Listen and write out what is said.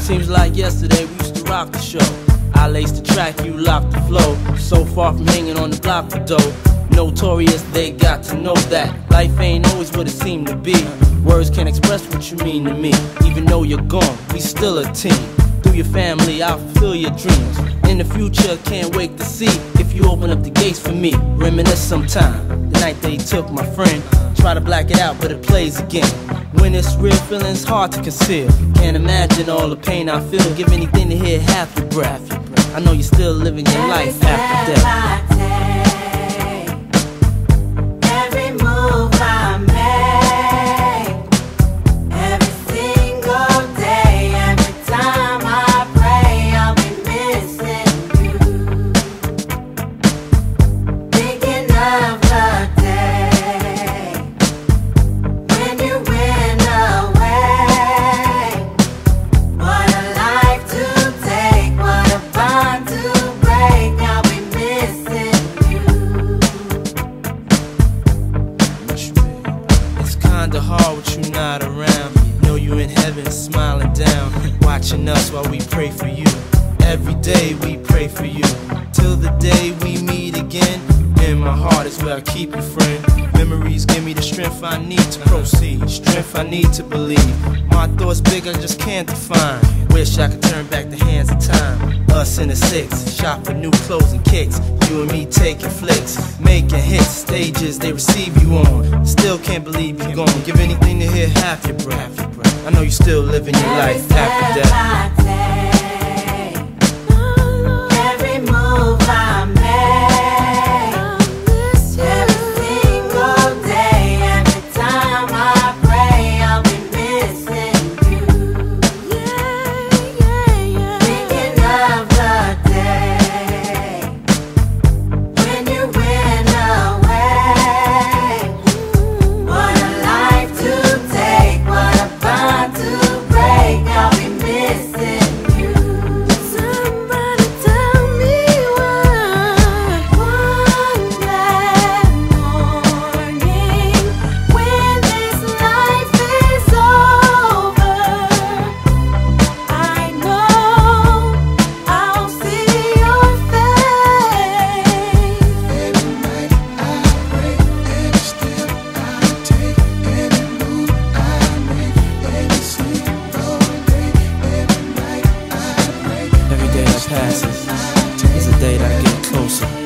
Seems like yesterday we used to rock the show. I laced the track, you locked the flow. So far from hanging on the block for dough. Notorious, they got to know that life ain't always what it seemed to be. Words can't express what you mean to me. Even though you're gone, we still a team. Through your family, I'll fulfill your dreams. In the future, can't wait to see if you open up the gates for me. Reminisce sometime, the night they took my friend. Try to black it out, but it plays again. When it's real, feeling's hard to conceal. Can't imagine all the pain I feel. Give anything to hear half your breath. I know you're still living your life after death. Kinda hard with you not around. Know you in heaven smiling down, watching us while we pray for you. Every day we pray for you, till the day we meet again. In my heart is where I keep you, friend. Memories give me the strength I need to proceed, strength I need to believe. My thoughts big, I just can't define. Wish I could turn back the hands of time. Us in the six, shop for new clothes and kicks. You and me taking flicks, making hits, stages they receive you on. Still can't believe you're gone. Give anything to hear half your breath. I know you're still living your life after death. Passes is a day that I get closer.